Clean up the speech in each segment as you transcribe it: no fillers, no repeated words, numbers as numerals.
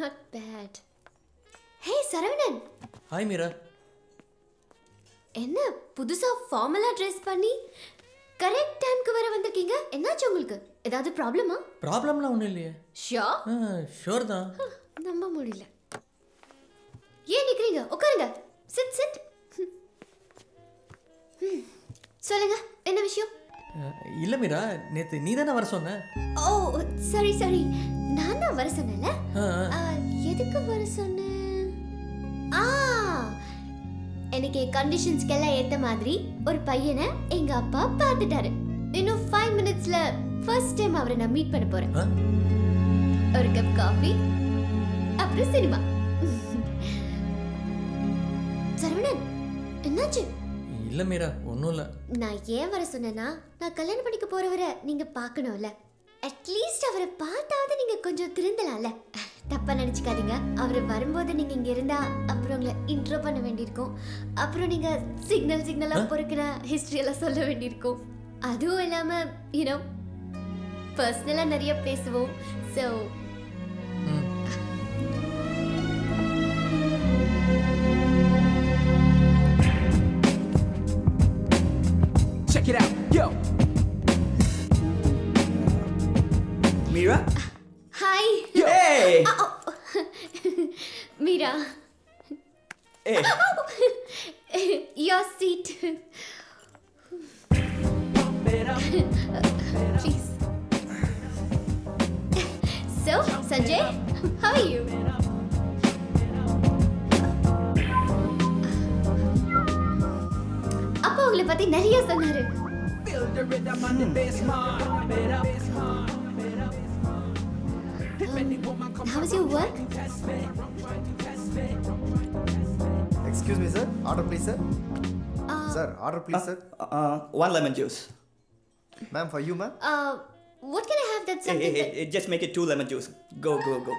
Not bad. Hey Saravanan. Hi Meera. என்ன புதுசா ஃபார்மலா Dress பண்ணி கரெக்ட் டைம்க்கு வர வந்திருக்கீங்க? என்னாச்சு உங்களுக்கு? ஏதாவது ப்ராப்ளமா? ப்ராப்ளம்லாம் ஒண்ணும் இல்லையே. ஷூர் தான். நம்ப முடியல. ஏன் நிக்கிறீங்க? உட்காருங்க. சிட். சொல்லுங்க, என்ன விஷயம்? இல்ல மீரா, நேத்து நீ தானே வர சொன்ன. ஓ சரி நான் தான் வர சொன்னேன்ல. எதுக்கு வர சொன்னேன்? எனக்கு கண்டிஷன்ஸ்க்கெல்லாம் ஏத்த மாதிரி ஒரு பையனை எங்க அப்பா பார்த்துட்டாரு. இன்னும் 5 minutesல ஃபர்ஸ்ட் டைம் அவரை நான் மீட் பண்ண போறேன். ஒரு கப் காஃபி அப்புறம் சினிமா. சரவணன், என்னாச்சு? இல்ல மீரா, ஒண்ணும் இல்ல. நான் ஏன் வர சொன்னேன்னா, நான் கல்யாணம் பண்ணிக்க போறவரை நீங்க பார்க்கணும்ல. அட்லீஸ்ட் அவரை பார்த்தாவது நீங்க கொஞ்சம் திருந்தலாம்ல. தப்பா நினைச்சுக்காதீங்க. அவர் வரும்போது நீங்க இங்க இருந்தா அப்புறம் உங்களை இன்ட்ரோ பண்ண வேண்டியிருக்கும். அப்புறம் நீங்க சிக்னலா பொறுக்கிற ஹிஸ்டரி எல்லாம் சொல்ல வேண்டியிருக்கும். அதுவும் இல்லாம யூனோ பர்சனலா நிறைய பேசுவோம். So check it out, yo. Meera? Hi. Hey. Meera. Hey. Your seat. Please. So, Sanjay, how are you? அப்பா உங்களை பத்தி நிறைய சொன்னாரு. How's your work? Excuse me, sir. Order, please, sir. Sir, order, please, sir. 1 lemon juice. Ma'am, for you, ma'am. What can I have that's something? Hey, just make it 2 lemon juice. Go.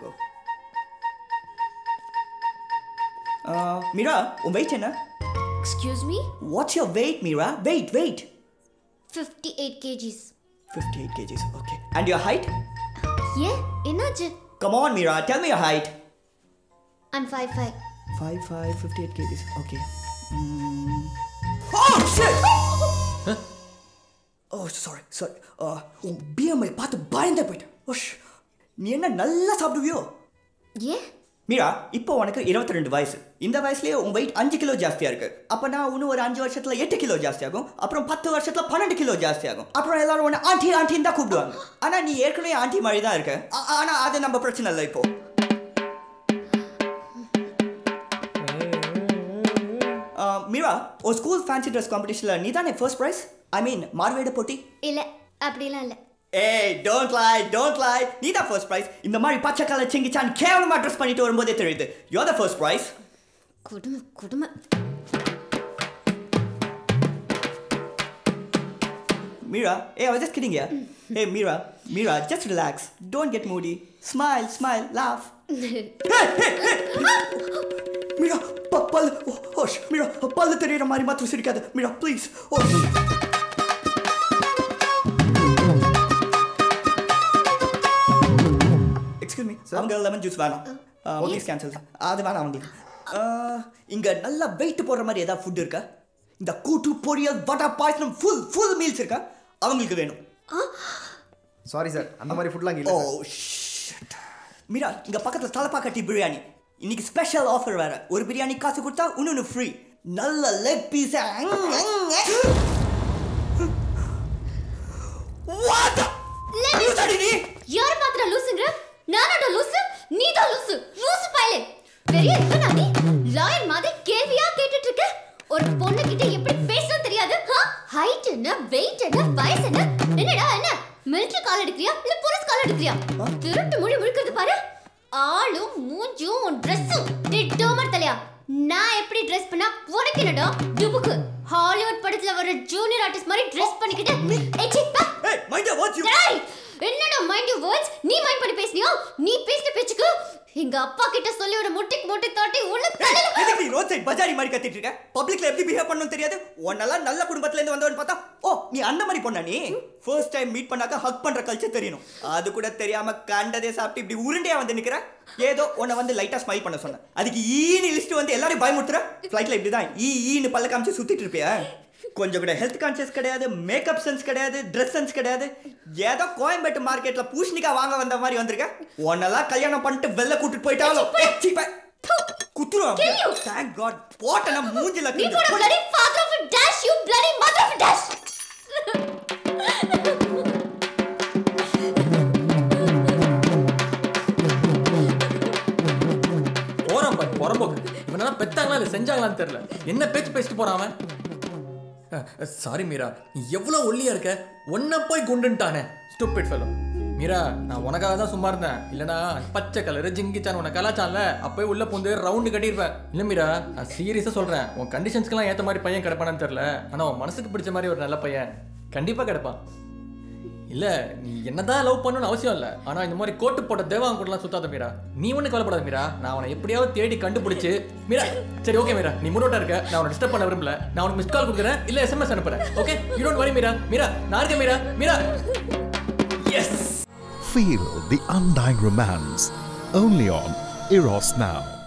Meera, weight enna? Excuse me? What's your weight, Meera? Weight. 58 kgs. 58 kgs, okay. And your height? Yeah, என்னாச்சு? Come on, Meera, tell me your height. I'm 5'5". 5'5", 58 kgs, okay. Oh, shit! Huh? Oh, sorry. உன் BMI பார்த்து பயந்தே போயிட்டேன். Osh, நீ என்ன நல்லா சாப்பிடுவியோ? ஏன்? மீரா, இப்போ உனக்கு 22 வயசு. இந்த வயசுலயே உன் வெயிட் 5 கிலோ ஜாஸ்தியா இருக்கு. அப்பனா இன்னும் ஒரு 5 வருஷத்துல 8 கிலோ ஜாஸ்தி ஆகும். அப்புறம் 10 வருஷத்துல 12 கிலோ ஜாஸ்தி ஆகும். அப்புறம் எல்லாரும் உன்னை ஆண்டின்னு தான் கூப்பிடுவாங்க. ஆனா நீ ஏற்கனவே ஆண்டி மாதிரி தான் இருக்க. ஆனா அது நம்ம பிரச்சனை இல்லை இப்போ. மீரா, ஒரு ஸ்கூல் ஃபேன்சி ட்ரெஸ் காம்படிஷன்ல நீ தானே ஃபர்ஸ்ட் பிரைஸ்? ஐ மீன் மார்வேட போட்டி? இல்ல, அப்படிலாம் இல்ல. Hey, don't lie. நீ தான் ஃபர்ஸ்ட் பிரைஸ். இந்த மாதிரி பச்சை கலர் சிங்கிச்சான் கேவலமா ட்ரெஸ் பண்ணிட்டு வரும்போதே தெரியுது. You're the first prize. குடும. Meera, hey, I was just kidding, yeah. Hey, Meera, just relax. Don't get moody. Smile, laugh. Hey! Meera, pal. Oh, Meera, pal தெரியுற மாதிரி மாத்திரம் சிரிக்காத. Meera, please. Oh. Excuse me, அவங்க lemon juice வேணாம். Please cancel. அது வேணாம் அவங்களுக்கு. இங்க நல்லா வெயிட் போடுற மாதிரி ஏதாவது ஃபுட் இருக்கா? இந்த கூட்டு பொரியல் வடை பாயசம் ஃபுல் மீல்ஸ் இருக்கா? அவங்களுக்கு வேணும். சாரி சார், அந்த மாதிரி ஃபுட்லாம் இல்ல. Oh shit. மீரா, இங்க பக்கத்துல தலப்பாக்கட்டி பிரியாணி. இன்னைக்கு ஸ்பெஷல் ஆஃபர் வேற. ஒரு பிரியாணி காசு கொடுத்தா இன்னொன்னு ஃப்ரீ. நல்ல லெக் பீஸ். What? லூசுடி. யார் பாத்ரா லூசுங்கற? நானடா லூசு, நீதான் லூசு. லூசு பைலே. பெரிய இவனா நீ? லாயர் மாதிரி கேள்வியா கேட்டுட்டு இருக்க? ஒரு பொண்ணு கிட்ட எப்படி பேசணும் தெரியாது? ஹைட் என்ன, வெயிட் என்ன, வயசு என்ன? என்ன? மிலிட்டரி கால் எடுக்கறியா இல்ல போலீஸ் கால் எடுக்கறியா? திருட்டு மொழி முழுக்குது பாரு. ஆளும் மூஞ்சும் உன் Dress-உம். நீ டோமர் தலையா. நான் எப்படி Dress பண்ணா உனக்கு என்னடா? டுபுக்கு. ஹாலிவுட் படத்துல வர ஜூனியர் ஆர்டிஸ்ட் மாதிரி Dress பண்ணிக்கிட்டு ஏச்சி பா. Hey, mind your words you. Hey! என்னடா மைண்ட் யுவர் வேர்ட்ஸ்? நீ மைண்ட் பண்ணி பேசுனியா? நீ பேசின பேச்சுக்கு எங்க அப்பா கிட்ட சொல்லி ஒரு முட்டி தாட்டி உள்ள தலையில எதுக்கு நீ ரோட் சைடு பஜாரி மாதிரி கத்திட்டு இருக்க? பப்ளிக்ல எப்படி பிஹேவ் பண்ணனும் தெரியாது? உன்னெல்லாம் நல்ல குடும்பத்துல இருந்து வந்தவன் பார்த்தா நீ அந்த மாதிரி பொண்ணா நீ? ஃபர்ஸ்ட் டைம் மீட் பண்ணாக்க ஹக் பண்ற கல்ச்சர் தெரியணும். அது கூட தெரியாம கண்டதே சாப்பிட்டு இப்படி உருண்டையா வந்து நிக்கிற. ஏதோ உன்னை வந்து லைட்டா ஸ்மைல் பண்ண சொன்னேன். அதுக்கு ஈனி லிஸ்ட் வந்து எல்லாரும் பயமுறுத்துற. ஃளைட்ல இப்படிதான் ஈன்னு பல்ல காமிச்சு சுத்திட்டு இருப்பியா? கொஞ்சம் கூட ஹெல்த் கான்ஷியஸ் கிடையாது, மேக்கப் சென்ஸ் கிடையாது, ட்ரெஸ் சென்ஸ் கிடையாது. ஏதோ கோயம்பேட்டு மார்க்கெட்ல பூஷணிக்கா வாங்க வந்த மாதிரி வந்திருக்க. உன்னெல்லாம் கல்யாணம் பண்ணிட்டு வெளில கூட்டிட்டு போயிட்டாலும் குத்துருவான். Thank God. போட்டனா மூஞ்சில நீ போட bloody father of a dash, you bloody mother of a dash. போறம்போக்கு இவனெல்லாம் பெத்தாங்களா இல்லை செஞ்சாங்களான்னு தெரியல. என்ன பேச்சு பேசிட்டு போறான் அவன்? சாரி மீரா, நீ எவ்வளோ ஒல்லியா இருக்க, ஒன்ன போய் குண்டுன்ட்டானே ஸ்டூபிட் ஃபெலோ. மீரா, நான் உனக்காக தான் சும்மா இருந்தேன். இல்லைனா பச்சை கலரு ஜிங்கிச்சான் உனக்கு கலாச்சான்ல அப்போயே உள்ள பூந்து ரவுண்டு கட்டியிருப்பேன். இல்லை மீரா, நான் சீரியஸாக சொல்கிறேன். உன் கண்டிஷன்ஸ்க்கெல்லாம் ஏற்ற மாதிரி பையன் கிடப்பானு தெரில. ஆனால் உன் மனசுக்கு பிடிச்ச மாதிரி ஒரு நல்ல பையன் கண்டிப்பாக கிடப்பான். இல்லை, நீ என்னதான் லவ் பண்ணணும்னு அவசியம் இல்லை. ஆனால் இந்த மாதிரி கோட்டு போட்ட தேவாங்க கூடலாம் சுத்தாத மீரா. நீ ஒன்றும் கவலைப்படாத மீரா. நான் அவனை எப்படியாவது தேடி கண்டுபிடிச்சு மீரா. சரி ஓகே மீரா, நீ முன்னோட்டா இருக்க. நான் அவனை டிஸ்டர்ப் பண்ண விரும்பல. நான் உனக்கு மிஸ்ட் கால் கொடுக்குறேன், இல்லை SMS அனுப்புறேன். Okay, you don't worry Meera. Meera, நான் இருக்கேன் Meera. Meera, yes. Feel the undying romance only on Eros Now.